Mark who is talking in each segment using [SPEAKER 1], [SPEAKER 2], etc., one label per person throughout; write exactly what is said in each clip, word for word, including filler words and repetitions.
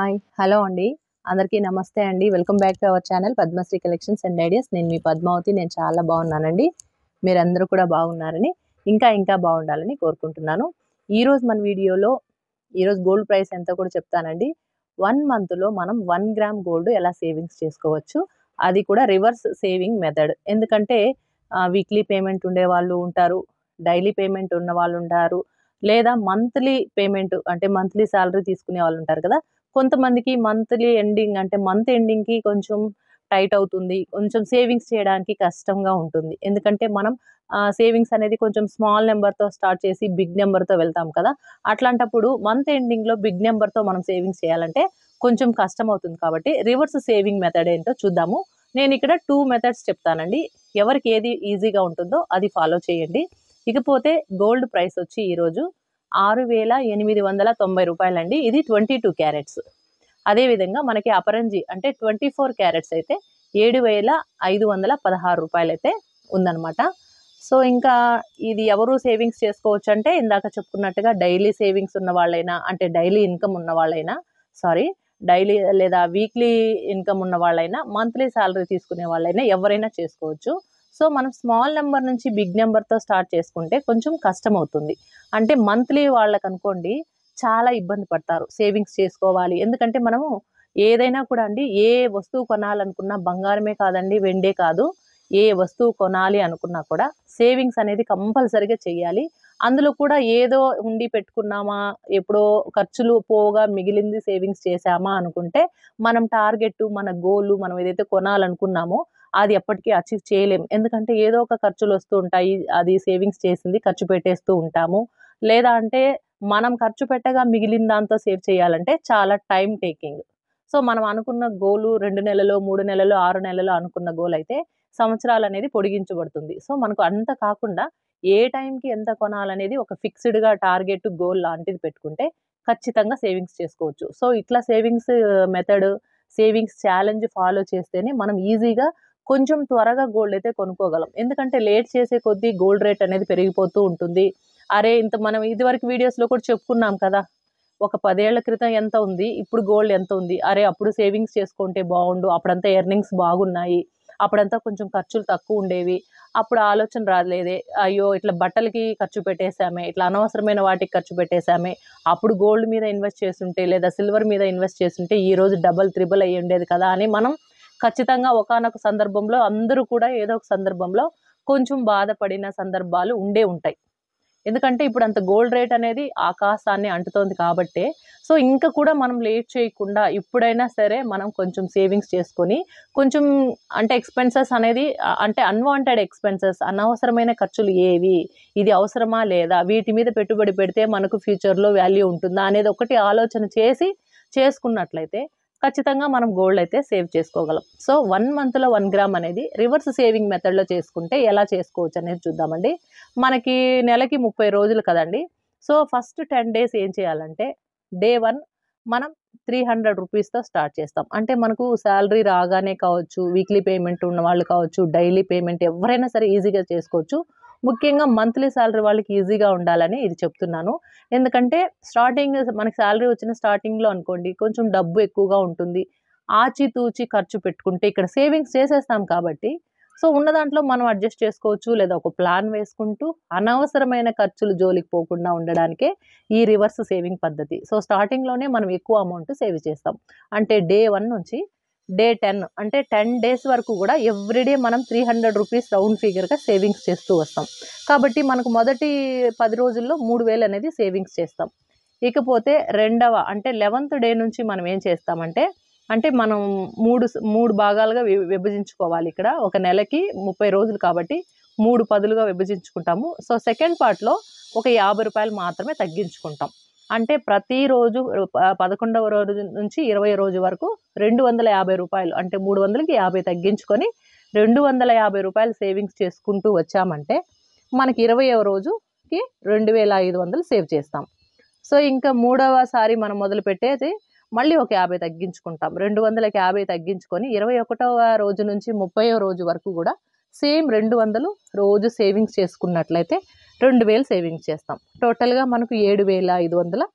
[SPEAKER 1] Hi hello అండి అందరికీ నమస్తే అండి welcome back to our channel Padmashri collections and ideas నేను మీ పద్మావతి నేను చాలా బాగున్నానండి మీరందరూ కూడా బాగున్నారని ఇంకా ఇంకా బాగుండాలని కోరుకుంటున్నాను ఈ రోజు మన వీడియోలో ఈ రోజు గోల్డ్ ప్రైస్ ఎంత కూడా చెప్తానండి వన్ మంత్ లో మనం వన్ గ్రామ్ గోల్డ్ ఎలా సేవింగ్స్ చేసుకోవచ్చు అది కూడా రివర్స్ సేవింగ్ మెథడ్ ఎందుకంటే వీక్లీ పేమెంట్ ఉండే వాళ్ళు ఉంటారు డైలీ పేమెంట్ ఉన్న వాళ్ళు ఉంటారు లేదా మంత్లీ పేమెంట్ అంటే మంత్లీ సాలరీ తీసుకునే వాళ్ళు ఉంటారు కదా కొంతమందికి మంత్లీ ఎండింగ్ అంటే మంత్ ఎండింగ్ కి కొంచెం టైట్ అవుతుంది కొంచెం సేవింగ్స్ చేయడానికి కష్టంగా ఉంటుంది ఎందుకంటే మనం సేవింగ్స్ అనేది కొంచెం స్మాల్ నెంబర్తో స్టార్ట్ చేసి బిగ్ నెంబర్తో వెళ్తాం కదా అట్లాంటప్పుడు మంత్ ఎండింగ్లో బిగ్ నెంబర్తో మనం సేవింగ్స్ చేయాలంటే కొంచెం కష్టం అవుతుంది కాబట్టి రివర్స్ సేవింగ్ మెథడ్ ఏంటో చూద్దాము నేను ఇక్కడ టూ మెథడ్స్ చెప్తానండి ఎవరికి ఏది ఈజీగా ఉంటుందో అది ఫాలో చేయండి ఇకపోతే గోల్డ్ ప్రైస్ వచ్చి ఈరోజు ఆరు వేల ఎనిమిది వందల తొంభై రూపాయలండి ఇది ట్వంటీ టూ క్యారెట్స్ అదేవిధంగా మనకి అపరంజి అంటే ట్వంటీ ఫోర్ క్యారెట్స్ అయితే ఏడు వేల ఐదు వందల పదహారు రూపాయలు అయితే ఉందన్నమాట సో ఇంకా ఇది ఎవరు సేవింగ్స్ చేసుకోవచ్చు అంటే ఇందాక చెప్పుకున్నట్టుగా డైలీ సేవింగ్స్ ఉన్న వాళ్ళైనా అంటే డైలీ ఇన్కమ్ ఉన్న వాళ్ళైనా సారీ డైలీ లేదా వీక్లీ ఇన్కమ్ ఉన్న వాళ్ళైనా మంత్లీ సాలరీ తీసుకునే వాళ్ళైనా ఎవరైనా చేసుకోవచ్చు సో మనం స్మాల్ నెంబర్ నుంచి బిగ్ నెంబర్తో స్టార్ట్ చేసుకుంటే కొంచెం కష్టం అవుతుంది అంటే మంత్లీ వాళ్ళకి అనుకోండి చాలా ఇబ్బంది పడతారు సేవింగ్స్ చేసుకోవాలి ఎందుకంటే మనము ఏదైనా కూడా అండి ఏ వస్తువు కొనాలనుకున్నా బంగారమే కాదండి వెండే కాదు ఏ వస్తువు కొనాలి అనుకున్నా కూడా సేవింగ్స్ అనేది కంపల్సరీగా చేయాలి అందులో కూడా ఏదో ఉండి పెట్టుకున్నామా ఎప్పుడో ఖర్చులు పోగా మిగిలింది సేవింగ్స్ చేసామా అనుకుంటే మనం టార్గెట్ మన గోల్ మనం ఏదైతే కొనాలనుకున్నామో అది ఎప్పటికీ అచీవ్ చేయలేము ఎందుకంటే ఏదో ఒక ఖర్చులు వస్తూ ఉంటాయి అది సేవింగ్స్ చేసింది ఖర్చు పెట్టేస్తూ ఉంటాము లేదా అంటే మనం ఖర్చు పెట్టగా మిగిలిన దాంతో సేవ్ చేయాలంటే చాలా టైం టేకింగ్ సో మనం అనుకున్న గోలు రెండు నెలలు మూడు నెలలు ఆరు నెలలు అనుకున్న గోల్ అయితే సంవత్సరాలు అనేది పొడిగించబడుతుంది సో మనకు అంత కాకుండా ఏ టైంకి ఎంత కొనాలనేది ఒక ఫిక్స్డ్గా టార్గెట్ గోల్ లాంటిది పెట్టుకుంటే ఖచ్చితంగా సేవింగ్స్ చేసుకోవచ్చు సో ఇట్లా savings method savings challenge follow చేస్తేనే మనం ఈజీగా కొంచెం త్వరగా గోల్డ్ అయితే కొనుక్కోగలం ఎందుకంటే లేట్ చేసే కొద్దీ గోల్డ్ రేట్ అనేది పెరిగిపోతూ ఉంటుంది అరే ఇంత మనం ఇదివరకు వీడియోస్లో కూడా చెప్పుకున్నాం కదా ఒక పదేళ్ల క్రితం ఎంత ఉంది ఇప్పుడు గోల్డ్ ఎంత ఉంది అరే అప్పుడు సేవింగ్స్ చేసుకుంటే బాగుండు అప్పుడంతా ఎర్నింగ్స్ బాగున్నాయి అప్పుడంతా కొంచెం ఖర్చులు తక్కువ ఉండేవి అప్పుడు ఆలోచన రాలేదే అయ్యో ఇట్లా బట్టలకి ఖర్చు పెట్టేశామే ఇట్లా అనవసరమైన వాటికి ఖర్చు పెట్టేశామే అప్పుడు గోల్డ్ మీద ఇన్వెస్ట్ చేస్తుంటే లేదా సిల్వర్ మీద ఇన్వెస్ట్ చేస్తుంటే ఈ రోజు డబల్ త్రిబుల్ అయ్యి ఉండేది కదా అని మనం ఖచ్చితంగా ఒకానొక సందర్భంలో అందరూ కూడా ఏదో ఒక సందర్భంలో కొంచెం బాధపడిన సందర్భాలు ఉండే ఉంటాయి ఎందుకంటే ఇప్పుడు అంత గోల్డ్ రేట్ అనేది ఆకాశాన్ని అంటుతోంది కాబట్టే సో ఇంకా కూడా మనం లేట్ చేయకుండా ఇప్పుడైనా సరే మనం కొంచెం సేవింగ్స్ చేసుకొని కొంచెం అంటే ఎక్స్పెన్సెస్ అనేది అంటే అన్వాంటెడ్ ఎక్స్పెన్సెస్ అనవసరమైన ఖర్చులు ఏవి ఇది అవసరమా లేదా వీటి మీద పెట్టుబడి పెడితే మనకు ఫ్యూచర్లో వాల్యూ ఉంటుందా అనేది ఒకటి ఆలోచన చేసి చేసుకున్నట్లయితే ఖచ్చితంగా మనం గోల్డ్ అయితే సేవ్ చేసుకోగలం సో వన్ మంత్లో వన్ గ్రామ్ అనేది రివర్స్ సేవింగ్ మెథడ్లో చేసుకుంటే ఎలా చేసుకోవచ్చు అనేది చూద్దామండి మనకి నెలకి ముప్పై రోజులు కదండి సో ఫస్ట్ టెన్ డేస్ ఏం చేయాలంటే డే వన్ మనం త్రీ హండ్రెడ్ రూపీస్తో స్టార్ట్ చేస్తాం అంటే మనకు శాలరీ రాగానే కావచ్చు వీక్లీ పేమెంట్ ఉన్న వాళ్ళు కావచ్చు డైలీ పేమెంట్ ఎవరైనా సరే ఈజీగా చేసుకోవచ్చు ముఖ్యంగా మంత్లీ శాలరీ వాళ్ళకి ఈజీగా ఉండాలని ఇది చెప్తున్నాను ఎందుకంటే స్టార్టింగ్ మనకి శాలరీ వచ్చిన స్టార్టింగ్లో అనుకోండి కొంచెం డబ్బు ఎక్కువగా ఉంటుంది ఆచితూచి ఖర్చు పెట్టుకుంటే ఇక్కడ సేవింగ్స్ చేసేస్తాం కాబట్టి సో ఉన్న దాంట్లో మనం అడ్జస్ట్ చేసుకోవచ్చు లేదా ఒక ప్లాన్ వేసుకుంటూ అనవసరమైన ఖర్చులు జోలికి పోకుండా ఉండడానికే ఈ రివర్స్ సేవింగ్ పద్ధతి సో స్టార్టింగ్లోనే మనం ఎక్కువ అమౌంట్ సేవ్ చేస్తాం అంటే డే వన్ నుంచి డే టెన్ అంటే టెన్ డేస్ వరకు కూడా ఎవ్రీడే మనం త్రీ హండ్రెడ్ రూపీస్ రౌండ్ ఫిగర్గా సేవింగ్స్ చేస్తూ వస్తాం కాబట్టి మనకు మొదటి పది రోజుల్లో మూడు వేలు అనేది సేవింగ్స్ చేస్తాం ఇకపోతే రెండవ అంటే లెవెన్త్ డే నుంచి మనం ఏం చేస్తామంటే అంటే మనం మూడు మూడు భాగాలుగా విభజించుకోవాలి ఇక్కడ ఒక నెలకి ముప్పై రోజులు కాబట్టి మూడు పదులుగా విభజించుకుంటాము సో సెకండ్ పార్ట్లో ఒక యాభై రూపాయలు మాత్రమే తగ్గించుకుంటాం అంటే ప్రతిరోజు పదకొండవ రోజు నుంచి ఇరవై రోజు వరకు రెండు వందల యాభై రూపాయలు అంటే మూడు వందలకి యాభై తగ్గించుకొని రెండు వందల యాభై రూపాయలు సేవింగ్స్ చేసుకుంటూ వచ్చామంటే మనకి ఇరవైవ రోజుకి రెండు వేల ఐదు వందలు సేవ్ చేస్తాం సో ఇంకా మూడవసారి మనం మొదలు పెట్టేది మళ్ళీ ఒక యాభై తగ్గించుకుంటాం రెండు వందలకి యాభై తగ్గించుకొని ఇరవై ఒకటవ రోజు నుంచి ముప్పైవ రోజు వరకు కూడా సేమ్ రెండు వందలు రోజు సేవింగ్స్ చేసుకున్నట్లయితే రెండు వేలు సేవింగ్స్ చేస్తాం టోటల్గా మనకు ఏడు వేల ఐదు వందల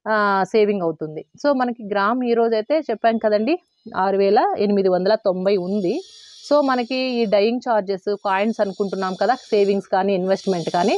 [SPEAKER 1] సేవింగ్ అవుతుంది. సో మనకి గ్రామ్ ఈరోజు అయితే చెప్పాం కదండి ఆరు వేల ఎనిమిది వందల తొంభై ఉంది. సో మనకి ఈ డయింగ్ ఛార్జెస్ కాయిన్స్ అనుకుంటున్నాం కదా, సేవింగ్స్ కానీ ఇన్వెస్ట్మెంట్ కానీ.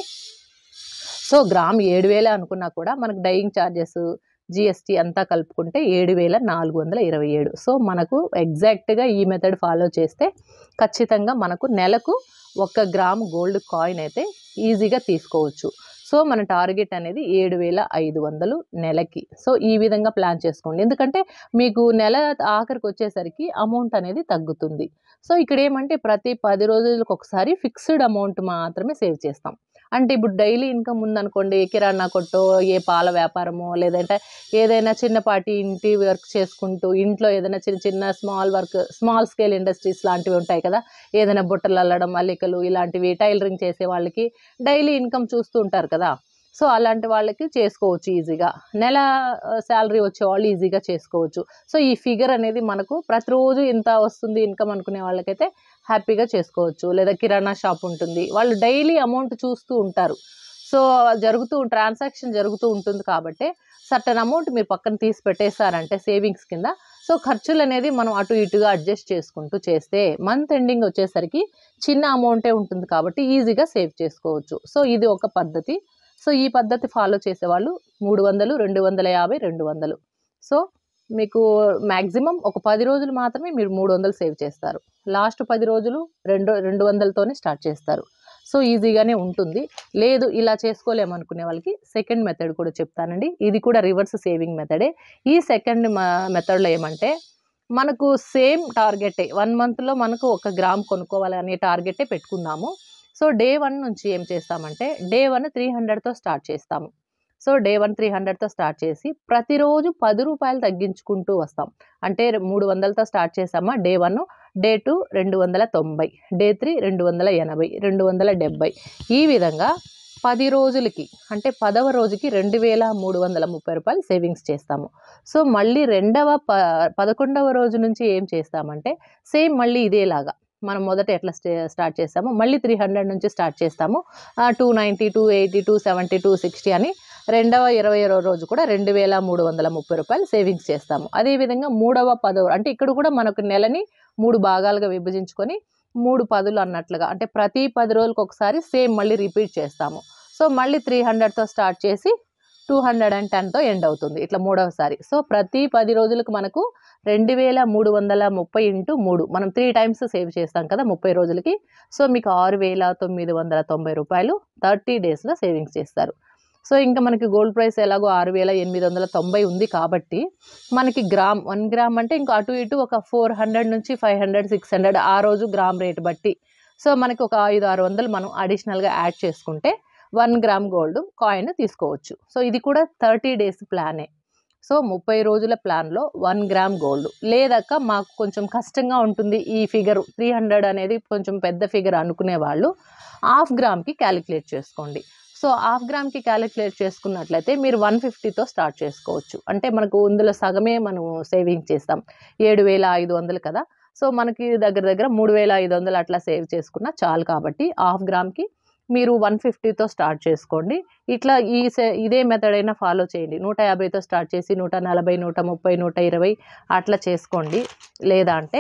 [SPEAKER 1] సో గ్రామ్ ఏడు వేలే అనుకున్నా కూడా మనకు డయింగ్ ఛార్జెస్ జిఎస్టీ అంతా కలుపుకుంటే ఏడు వేల నాలుగు వందల ఇరవై ఏడు. సో మనకు ఎగ్జాక్ట్గా ఈ మెథడ్ ఫాలో చేస్తే ఖచ్చితంగా మనకు నెలకు ఒక గ్రామ్ గోల్డ్ కాయిన్ అయితే ఈజీగా తీసుకోవచ్చు. సో మన టార్గెట్ అనేది ఏడు వేల ఐదు వందలు నెలకి. సో ఈ విధంగా ప్లాన్ చేసుకోండి, ఎందుకంటే మీకు నెల ఆఖరికి వచ్చేసరికి అమౌంట్ అనేది తగ్గుతుంది. సో ఇక్కడ ఏమంటే ప్రతి పది రోజులకు ఒకసారి ఫిక్స్డ్ అమౌంట్ మాత్రమే సేవ్ చేస్తాం. అంటే ఇప్పుడు డైలీ ఇన్కమ్ ఉందనుకోండి, కిరాణా కొట్టో, ఏ పాల వ్యాపారమో, లేదంటే ఏదైనా చిన్నపాటి ఇంటి వర్క్ చేసుకుంటూ ఇంట్లో ఏదైనా చిన్న చిన్న small work, small scale industries లాంటివి ఉంటాయి కదా, ఏదైనా బుట్టలు అల్లడం, అల్లికలు ఇలాంటివి, టైలరింగ్ చేసే వాళ్ళకి డైలీ ఇన్కమ్ చూస్తూ ఉంటారు కదా. సో అలాంటి వాళ్ళకి చేసుకోవచ్చు ఈజీగా. నెల శాలరీ వచ్చేవాళ్ళు ఈజీగా చేసుకోవచ్చు. సో ఈ ఫిగర్ అనేది మనకు ప్రతిరోజు ఇంత వస్తుంది ఇన్కమ్ అనుకునే వాళ్ళకైతే హ్యాపీగా చేసుకోవచ్చు. లేదా కిరాణా షాప్ ఉంటుంది, వాళ్ళు డైలీ అమౌంట్ చూస్తూ ఉంటారు. సో జరుగుతూ ట్రాన్సాక్షన్ జరుగుతూ ఉంటుంది కాబట్టి సర్టన్ అమౌంట్ మీరు పక్కన తీసి పెట్టేశారంటే సేవింగ్స్ కింద, సో ఖర్చులు అనేది మనం అటు ఇటుగా అడ్జస్ట్ చేసుకుంటూ చేస్తే మంత్ ఎండింగ్ వచ్చేసరికి చిన్న అమౌంటే ఉంటుంది కాబట్టి ఈజీగా సేవ్ చేసుకోవచ్చు. సో ఇది ఒక పద్ధతి. సో ఈ పద్ధతి ఫాలో చేసేవాళ్ళు మూడు వందలు, రెండు వందల యాభై, రెండు వందలు. సో మీకు మ్యాక్సిమం ఒక పది రోజులు మాత్రమే మీరు మూడు వందలు సేవ్ చేస్తారు. లాస్ట్ పది రోజులు రెండు రెండు వందలతోనే స్టార్ట్ చేస్తారు. సో ఈజీగానే ఉంటుంది. లేదు ఇలా చేసుకోలేమనుకునే వాళ్ళకి సెకండ్ మెథడ్ కూడా చెప్తానండి. ఇది కూడా రివర్స్ సేవింగ్ మెథడే. ఈ సెకండ్ మెథడ్లో ఏమంటే మనకు సేమ్ టార్గెటే, వన్ మంత్లో మనకు ఒక గ్రామ్ కొనుక్కోవాలి అనే టార్గెటే పెట్టుకుందాము. సో డే వన్ నుంచి ఏం చేస్తామంటే డే వన్ త్రీ హండ్రెడ్తో స్టార్ట్ చేస్తాము. సో డే వన్ త్రీ హండ్రెడ్తో స్టార్ట్ చేసి ప్రతిరోజు పది రూపాయలు తగ్గించుకుంటూ వస్తాం. అంటే మూడు వందలతో స్టార్ట్ చేసామా డే వన్, డే టూ రెండు వందల తొంభై, డే త్రీ రెండు వందల ఎనభై, రెండు వందల డెబ్బై, ఈ విధంగా పది రోజులకి అంటే పదవ రోజుకి రెండు వేల మూడు వందల ముప్పై రూపాయలు సేవింగ్స్ చేస్తాము. సో మళ్ళీ రెండవ ప పదకొండవ రోజు నుంచి ఏం చేస్తామంటే సేమ్ మళ్ళీ ఇదేలాగా మనం మొదట ఎట్లా స్టార్ట్ చేస్తామో మళ్ళీ త్రీ హండ్రెడ్ నుంచి స్టార్ట్ చేస్తాము. Two ninety, two eighty, two seventy, two sixty అని రెండవ ఇరవై రోజు కూడా రెండు వేల మూడు వందల ముప్పై రూపాయలు సేవింగ్స్ చేస్తాము. అదేవిధంగా మూడవ పదవ అంటే ఇక్కడ కూడా మనకు నెలని మూడు భాగాలుగా విభజించుకొని మూడు పదులు అన్నట్లుగా అంటే ప్రతి పది రోజులకు ఒకసారి సేమ్ మళ్ళీ రిపీట్ చేస్తాము. సో మళ్ళీ త్రీ హండ్రెడ్తో స్టార్ట్ చేసి టూ హండ్రెడ్ అండ్ టెన్తో ఎండ్ అవుతుంది ఇట్లా మూడవసారి. సో ప్రతి పది రోజులకు మనకు రెండు వేల మూడు వందల ముప్పై ఇంటూ మూడు మనం త్రీ టైమ్స్ సేవ్ చేస్తాం కదా ముప్పై రోజులకి. సో మీకు ఆరు వేల తొమ్మిది వందల తొంభై రూపాయలు థర్టీ డేస్లో సేవింగ్స్ చేస్తారు. సో ఇంకా మనకి గోల్డ్ ప్రైస్ ఎలాగో ఆరు వేల ఎనిమిది వందల తొంభై ఉంది కాబట్టి మనకి గ్రామ్ వన్ గ్రామ్ అంటే ఇంకా అటు ఇటు ఒక ఫోర్ హండ్రెడ్ నుంచి ఫైవ్ హండ్రెడ్ సిక్స్ హండ్రెడ్ ఆ రోజు గ్రామ్ రేట్ బట్టి. సో మనకి ఒక ఐదు ఆరు వందలు మనం అడిషనల్గా యాడ్ చేసుకుంటే వన్ గ్రామ్ గోల్డ్ కాయిన్ తీసుకోవచ్చు. సో ఇది కూడా థర్టీ డేస్ ప్లానే. సో ముప్పై రోజుల ప్లాన్లో వన్ గ్రామ్ గోల్డ్. లేదక్క మాకు కొంచెం కష్టంగా ఉంటుంది ఈ ఫిగర్ త్రీ హండ్రెడ్ అనేది కొంచెం పెద్ద ఫిగర్ అనుకునే వాళ్ళు హాఫ్ గ్రామ్కి క్యాలిక్యులేట్ చేసుకోండి. సో హాఫ్ గ్రామ్కి క్యాలిక్యులేట్ చేసుకున్నట్లయితే మీరు వన్ ఫిఫ్టీతో స్టార్ట్ చేసుకోవచ్చు. అంటే మనకు ఇందులో సగమే మనం సేవింగ్ చేస్తాం, ఏడు వేల ఐదు వందలు కదా. సో మనకి దగ్గర దగ్గర మూడు వేల ఐదు వందలు అట్లా సేవ్ చేసుకున్నా చాలు. కాబట్టి హాఫ్ గ్రామ్కి మీరు వన్ ఫిఫ్టీతో స్టార్ట్ చేసుకోండి. ఇట్లా ఈ ఇదే మెథడ్ అయినా ఫాలో చేయండి. నూట యాభైతో స్టార్ట్ చేసి నూట నలభై, నూట ముప్పై, నూట ఇరవై అట్లా చేసుకోండి. లేదా అంటే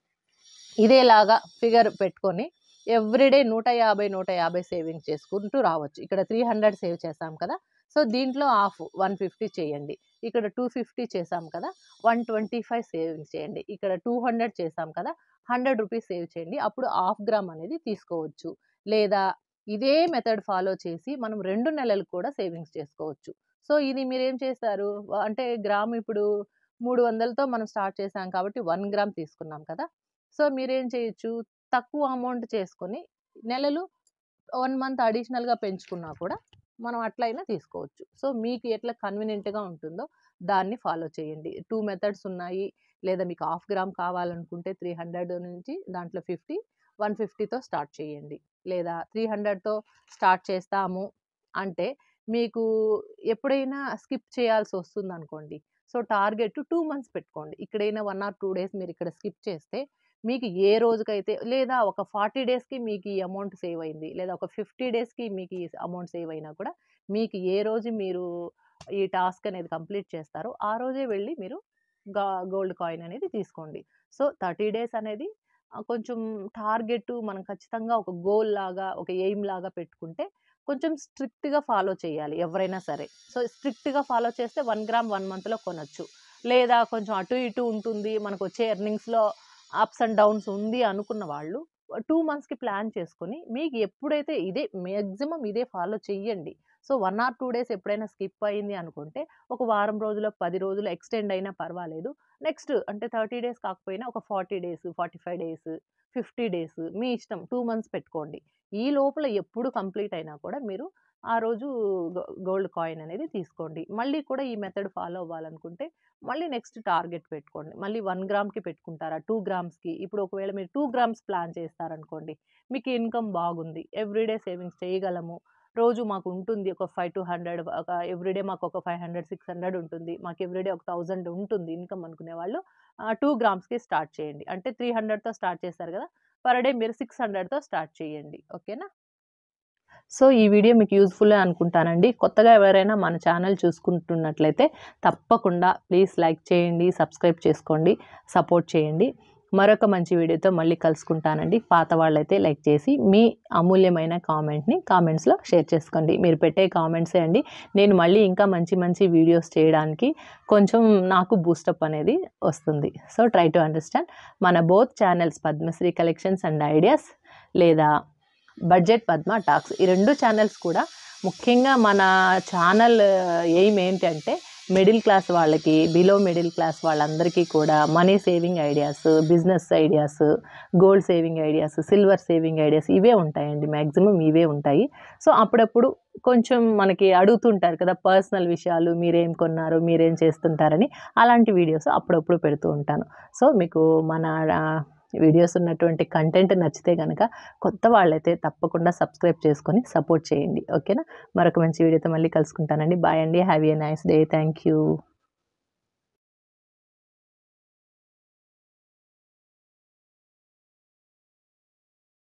[SPEAKER 1] ఇదేలాగా ఫిగర్ పెట్టుకొని ఎవ్రీడే నూట యాభై నూట యాభై సేవింగ్ చేసుకుంటూ రావచ్చు. ఇక్కడ త్రీ హండ్రెడ్ సేవ్ చేసాం కదా, సో దీంట్లో హాఫ్ వన్ ఫిఫ్టీ చేయండి. ఇక్కడ టూ ఫిఫ్టీ చేసాం కదా, వన్ ట్వంటీ ఫైవ్ సేవింగ్స్ చేయండి. ఇక్కడ టూ హండ్రెడ్ చేసాం కదా, హండ్రెడ్ రూపీస్ సేవ్ చేయండి. అప్పుడు హాఫ్ గ్రామ్ అనేది తీసుకోవచ్చు. లేదా ఇదే మెథడ్ ఫాలో చేసి మనం రెండు నెలలు కూడా సేవింగ్స్ చేసుకోవచ్చు. సో ఇది మీరేం చేస్తారు అంటే గ్రామ్ ఇప్పుడు మూడు వందలతో మనం స్టార్ట్ చేసాం కాబట్టి వన్ గ్రామ్ తీసుకున్నాం కదా. సో మీరేం చేయొచ్చు, తక్కువ అమౌంట్ చేసుకొని నెలలు వన్ మంత్ అడిషనల్గా పెంచుకున్నా కూడా మనం అట్లయినా తీసుకోవచ్చు. సో మీకు ఎట్లా కన్వీనియంట్గా ఉంటుందో దాన్ని ఫాలో చేయండి. టూ మెథడ్స్ ఉన్నాయి. లేదా మీకు హాఫ్ గ్రామ్ కావాలనుకుంటే త్రీ హండ్రెడ్ నుంచి దాంట్లో ఫిఫ్టీ వన్ ఫిఫ్టీతో స్టార్ట్ చేయండి. లేదా త్రీ హండ్రెడ్తో స్టార్ట్ చేస్తాము అంటే మీకు ఎప్పుడైనా స్కిప్ చేయాల్సి వస్తుంది అనుకోండి. సో టార్గెట్ టూ మంత్స్ పెట్టుకోండి. ఇక్కడైనా వన్ ఆర్ టూ డేస్ మీరు ఇక్కడ స్కిప్ చేస్తే మీకు ఏ రోజుకైతే లేదా ఒక ఫార్టీ డేస్కి మీకు ఈ అమౌంట్ సేవ్ అయింది, లేదా ఒక ఫిఫ్టీ డేస్కి మీకు ఈ అమౌంట్ సేవ్ అయినా కూడా మీకు ఏ రోజు మీరు ఈ టాస్క్ అనేది కంప్లీట్ చేస్తారో ఆ రోజే వెళ్ళి మీరు గా గోల్డ్ కాయిన్ అనేది తీసుకోండి. సో థర్టీ డేస్ అనేది ఆహ్, కొంచెం టార్గెట్ మనం ఖచ్చితంగా ఒక గోల్ లాగా, ఒక ఎయిమ్ లాగా పెట్టుకుంటే కొంచెం స్ట్రిక్ట్‌గా ఫాలో చేయాలి ఎవరైనా సరే. సో స్ట్రిక్ట్‌గా ఫాలో చేస్తే వన్ గ్రామ్ వన్ మంత్‌లో కొనొచ్చు. లేదా కొంచెం అటు ఇటు ఉంటుంది, మనకొచ్చే ఎర్నింగ్స్‌లో అప్స్ అండ్ డౌన్స్ ఉంది అనుకున్న వాళ్ళు టూ మంత్స్‌కి ప్లాన్ చేసుకొని, మీకు ఎప్పుడైతే ఇదే మాక్సిమం ఇదే ఫాలో చెయ్యండి. So one or two days ఎప్పుడైనా స్కిప్ అయింది అనుకుంటే, ఒక వారం రోజులో, పది రోజులు ఎక్స్‌టెండ్ అయినా పర్వాలేదు. నెక్స్ట్ అంటే థర్టీ డేస్ కాకపోయినా ఒక forty days, forty five days, fifty days మీ ఇష్టం టూ మంత్స్ పెట్టుకోండి. ఈ లోపల ఎప్పుడు కంప్లీట్ అయినా కూడా మీరు ఆ రోజు గో గోల్డ్ కాయిన్ అనేది తీసుకోండి. మళ్ళీ కూడా ఈ మెథడ్ ఫాలో అవ్వాలనుకుంటే, మళ్ళీ నెక్స్ట్ టార్గెట్ పెట్టుకోండి. మళ్ళీ వన్ గ్రామ్‌కి పెట్టుకుంటారా? టూ గ్రామ్స్‌కి ఇప్పుడు ఒకవేళ మీరు టూ గ్రామ్స్ ప్లాన్ చేస్తారనుకోండి. మీకు ఇన్‌కమ్ బాగుంది. ఎవ్రీడే సేవింగ్స్ చేయగలము. రోజు మాకుంటుంది ఒక ఫైవ్ టు హండ్రెడ్ ఒక ఎవ్రీడే మాకొక ఫైవ్ హండ్రెడ్, సిక్స్ హండ్రెడ్ ఉంటుంది. మాకు ఎవ్రీడే ఒక థౌసండ్ ఉంటుంది ఇన్‌కమ్ అనుకునేవాళ్ళు ఆహ్, టూ గ్రామ్స్‌కి స్టార్ట్ చేయండి. అంటే త్రీ హండ్రెడ్‌తో స్టార్ట్ చేశారు గదా! పర్ డే మీరు సిక్స్ హండ్రెడ్‌తో స్టార్ట్ చేయండి. ఓకేనా? సో ఈ వీడియో మీకు యూజ్‌ఫుల్లే అనుకుంటానండి. కొత్తగా ఎవరైనా మన ఛానల్ చూసుకుంటున్నట్లయితే తప్పకుండా ప్లీజ్ లైక్ చేయండి, సబ్స్క్రైబ్ చేసుకోండి, సపోర్ట్ చేయండి. మరొక మంచి వీడియోతో మళ్ళీ కలుసుకుంటానండి. పాత వాళ్ళైతే లైక్ చేసి మీ అమూల్యమైన కామెంట్‌ని కామెంట్స్‌లో షేర్ చేసుకోండి. మీరు పెట్టే కామెంట్సే అండి నేను మళ్ళీ ఇంకా మంచి మంచి వీడియోస్ చేయడానికి కొంచెం నాకు బూస్టప్ అనేది వస్తుంది. సో ట్రై టు అండర్‌స్టాండ్ మన both channels Padmashri collections and ideas లేదా బడ్జెట్ పద్మ టాక్స్ ఈ రెండు ఛానల్స్ కూడా ముఖ్యంగా మన ఛానల్ ఎయిమ్ ఏంటంటే మిడిల్ క్లాస్ వాళ్ళకి, బిలో మిడిల్ క్లాస్ వాళ్ళందరికీ కూడా money saving ideas, business ideas, gold saving ideas, silver saving ideas ఇవే ఉంటాయండి. మ్యాక్సిమం ఇవే ఉంటాయి. సో అప్పుడప్పుడు కొంచెం మనకి అడుగుతుంటారు కదా! పర్సనల్ విషయాలు మీరేం కొన్నారు? మీరేం చేస్తుంటారని అలాంటి వీడియోస్ అప్పుడప్పుడు పెడుతూ ఉంటాను. సో మీకు మన ఆహ్, వీడియోస్ ఉన్నటువంటి కంటెంట్ నచ్చితే గనక కొత్త వాళ్ళైతే తప్పకుండా సబ్స్క్రైబ్ చేసుకొని సపోర్ట్ చేయండి. ఓకేనా? మరొక మంచి వీడియోతో మళ్ళీ కలుసుకుంటానండి. బాయ్ అండి. Have a nice day. Thank you.